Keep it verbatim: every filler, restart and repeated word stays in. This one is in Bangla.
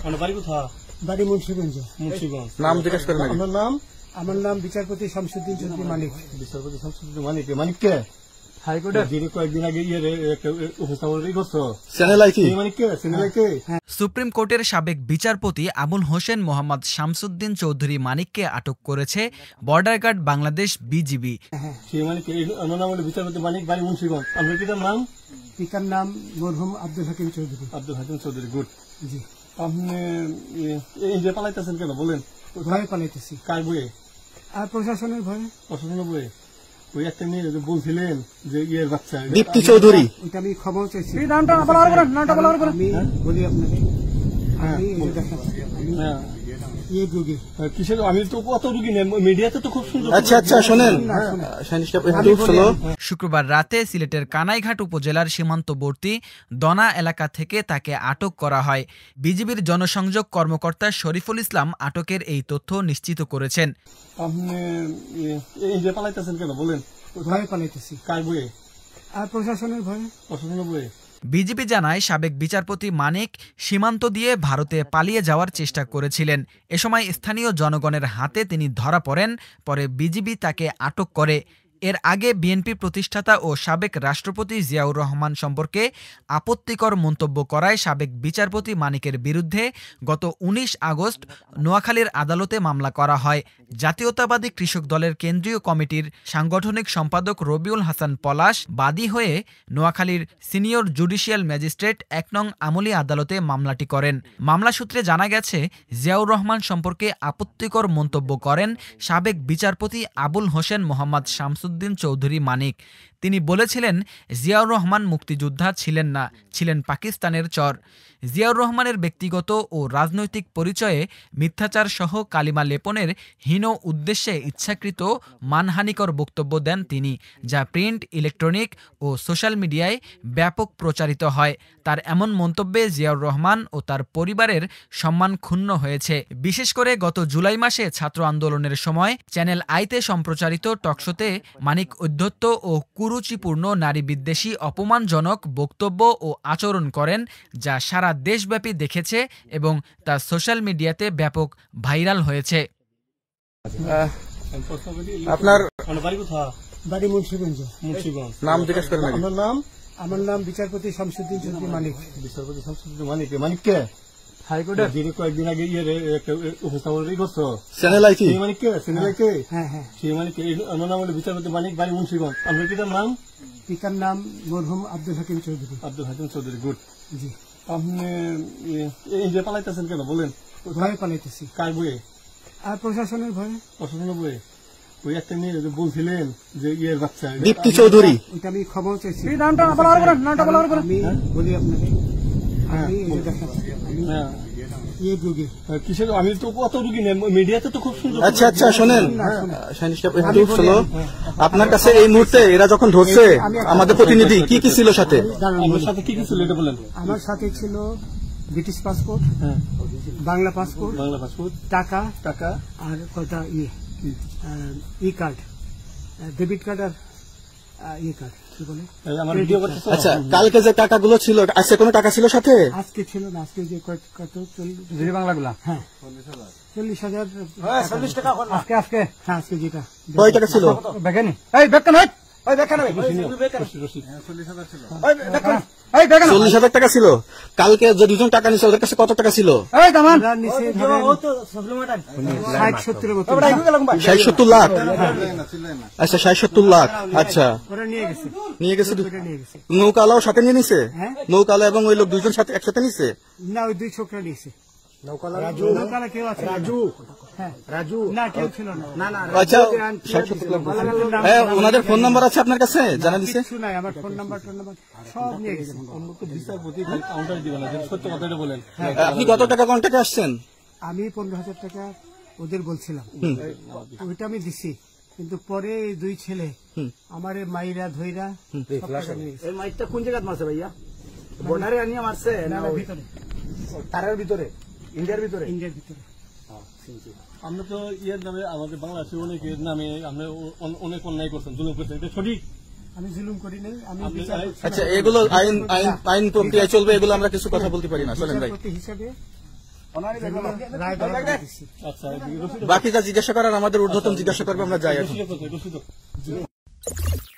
বাড়ি কোথায়? বাড়ি মুন্সিগঞ্জ। মুন্সিগঞ্জ। নাম জিজ্ঞেস করেন। আপনার নাম? আমার নাম বিচারপতি শামসুদ্দিন চৌধুরী মানিক। বিচারপতি শামসুদ্দিন মানিক। মানিক কে? হাইকোর্টের যিনি কয়েকদিন আগে ইয়ে উপস্থাপন করছো। চ্যানেল আইকি মানিক কে? চ্যানেল আইকি। সুপ্রিম কোর্টের সাবেক বিচারপতি আবুল হোসেন মোহাম্মদ শামসুদ্দিন চৌধুরী মানিককে আটক করেছে বর্ডার গার্ড বাংলাদেশ বিজিবি। সেই মানিক নাম হলো বিচারপতি মানিক, বাড়ি মুন্সিগঞ্জ। আপনার পিতার নাম? পিতার নাম মরহুম আব্দুল হাকিম চৌধুরী। আব্দুল হাকিম চৌধুরী। গুড। জি। আপনি ইন্ডিয়া পালাইতেছেন কেন বলেন? ভয়ে পালাইতেছি। কার বইয়ে? আর প্রশাসনের ভয়ে। প্রশাসনের বইয়ে? ওই একটা মেয়ে বলছিলেন যে ইয়ের বাচ্চা দীপ্তি চৌধুরী। ওইটা আমি ক্ষমাও চাইছি। নামটা বলার পরে নামটা বলার পরে আমি বলি আপনাকে, আমি দেখাচ্ছি ইয়ে রোগী। কিসের? আমি তো কত রুগী নেই, মিডিয়াতে তো খুব সুন্দর। আচ্ছা আচ্ছা শোনেন, শুক্রবার রাতে সিলেটের কানাইঘাট উপজেলার সীমান্তবর্তী দনা এলাকা থেকে তাকে আটক করা হয়। বিজিবির জনসংযোগ কর্মকর্তা শরীফুল ইসলাম আটকের এই তথ্য নিশ্চিত করেছেন। আপনি ইন্ডিয়া পালাইতেছেন কেন বলেন? ভয়ে পালাইতেছি। কার বইয়ে? আর প্রশাসনের ভয়ে। প্রশাসনের বইয়ে? বিজিবি জানায় সাবেক বিচারপতি মানিক সীমান্ত দিয়ে ভারতে পালিয়ে যাওয়ার চেষ্টা করেছিলেন। এ সময় স্থানীয় জনগণের হাতে তিনি ধরা পড়েন। পরে বিজিবি তাকে আটক করে। এর আগে বিএনপি প্রতিষ্ঠাতা ও সাবেক রাষ্ট্রপতি জিয়াউর রহমান সম্পর্কে আপত্তিকর মন্তব্য করায় সাবেক বিচারপতি মানিকের বিরুদ্ধে গত উনিশ আগস্ট নোয়াখালীর আদালতে মামলা করা হয়। জাতীয়তাবাদী কৃষক দলের কেন্দ্রীয় কমিটির সাংগঠনিক সম্পাদক রবিউল হাসান পলাশ বাদী হয়ে নোয়াখালীর সিনিয়র জুডিশিয়াল ম্যাজিস্ট্রেট এক নং আমলি আদালতে মামলাটি করেন। মামলা সূত্রে জানা গেছে, জিয়াউর রহমান সম্পর্কে আপত্তিকর মন্তব্য করেন সাবেক বিচারপতি আবুল হোসেন মোহাম্মদ শামসুদ্দিন চৌধুরী মানিক। তিনি বলেছিলেন, জিয়াউর রহমান মুক্তিযোদ্ধা ছিলেন না, ছিলেন পাকিস্তানের চর। জিয়াউর রহমানের ব্যক্তিগত ও রাজনৈতিক পরিচয়ে মিথ্যাচার সহ কালিমা লেপনের হীন উদ্দেশ্যে ইচ্ছাকৃত মানহানিকর বক্তব্য দেন তিনি, যা প্রিন্ট, ইলেকট্রনিক ও সোশ্যাল মিডিয়ায় ব্যাপক প্রচারিত হয়। তার এমন মন্তব্যে জিয়াউর রহমান ও তার পরিবারের সম্মান ক্ষুণ্ণ হয়েছে। বিশেষ করে গত জুলাই মাসে ছাত্র আন্দোলনের সময় চ্যানেল আইতে সম্প্রচারিত টকশোতে মানিক অধ্যত্ত ও কুরুচিপূর্ণ নারী বিদ্বেষী অপমানজনক বক্তব্য ও আচরণ করেন, যা সারা দেশব্যাপী দেখেছে এবং তা সোশ্যাল মিডিয়াতে ব্যাপক ভাইরাল হয়েছে। আপনার বাড়ি কোথায়? বাড়ি মুন্সিগঞ্জ। মুন্সিগঞ্জ। নাম জিজ্ঞেস করেন। আপনার নাম? আমার নাম বিচারপতি শামসুদ্দিন চৌধুরী মানিক। বিচারপতি শামসুদ্দিন মানিক। মানিক কে? হাইকোর্টের যিনি কয়েকদিন আগে ইয়ে উপস্থাপন করছো। চ্যানেল আইকি। সেই মানিক কে? চ্যানেল আইকি। হ্যাঁ হ্যাঁ। সেই মানিক নাম হলো বিচারপতি মানিক, বাড়ি মুন্সিগঞ্জ। আপনার পিতার নাম? পিতার নাম মরহুম আব্দুল হাকিম চৌধুরী। আব্দুল হাকিম চৌধুরী। গুড। জি। আপনি ইন্ডিয়া পালাইতেছেন কেন বলেন? ভয়ে পালাইতেছি। কার বইয়ে? আর প্রশাসনের ভয়ে। প্রশাসনের বইয়ে? ওই একটা মেয়ে বলছিলেন যে ইয়ের বাচ্চা দীপ্তি চৌধুরী। ওইটা আমি ক্ষমাও চাইছি। নামটা বলার পরে নামটা বলার পরে আমি বলি আপনাকে, আমি দেখাচ্ছি ইয়ে রোগী। কিসের? আমি তো কত রুগী নেই, মিডিয়াতে তো খুব সুন্দর। আচ্ছা আচ্ছা শোনেন, আপনার কাছে এই মুহূর্তে এরা যখন ধরছে আমাদের প্রতিনিধি কি কি ছিল সাথে? আমার সাথে কি কি ছিল এটা বলেন। আমার সাথে ছিল British passport, Bangla passport, Bangla passport, টাকা টাকা আর কটা ইয়ে ই কার্ড, ডেবিট কার্ড আর ইয়ে কার্ড কি বলে। আচ্ছা, কালকে যে টাকাগুলো ছিল, আজকে কোনো টাকা ছিল সাথে? আজকে ছিল না, আজকে যে কত চল্লিশ বাংলাগুলা। হ্যাঁ চল্লিশ হাজার চল্লিশ টাকা আজকে আজকে হ্যাঁ আজকে যেটা কয় টাকা ছিল? দেখেনি এই দেখেন চল্লিশ হাজার টাকা ছিল। কালকে যে দুজন টাকা নিচ্ছে ওদের কাছে কত টাকা ছিল? ষাট সত্তর ষাট সত্তর লাখ। আচ্ছা ষাট সত্তর লাখ। আচ্ছা নিয়ে গেছে। নৌকালাও সাথে নিয়ে নিছে? নৌকালা এবং ওই লোক দুইজন সাথে একসাথে নিছে? না, ওই দুই ছোকরা নিয়েছে। ওনাদের ফোন নাম্বার আছে আপনার কাছে? জানা দিচ্ছে? আমার ফোন নাম্বার টোন নাম্বার সব নিয়ে গেছে। আপনি কত টাকা কন্ট্যাক্টে আসছেন? আমি পনেরো হাজার টাকা ওদের বলছিলাম, ওইটা আমি দিছি, কিন্তু পরে এই দুই ছেলে আমার মাইরা ধইরা। এই মাইকটা কোন জায়গায় মারছে ভাইয়া? বর্ডারে আনিয়ে মারছে না ভিতরে? তারের ভিতরে, ইন্ডিয়ার ভিতরে? ইন্ডিয়ার ভিতরে। আমরা তো ইয়ের নামে আমাদের বাংলাদেশের অনেকের নামে আমরা অনেক অন্যায় করছেন, জুলুম করছেন, এটা সঠিক? আমি জুলুম করি নাই। আমি আচ্ছা, এগুলো আইন আইন আইন প্রক্রিয়া চলবে, এগুলো আমরা কিছু কথা বলতে পারি না। চলেন ভাই। হিসাবে রায় বরাদ্দ দিছি। আচ্ছা রসিদ বাকি যা জিজ্ঞাসা করার আমাদের ঊর্ধ্বতন জিজ্ঞাসা করবে, আমরা যাই এখন। রসিদ কোথায়? রসিদ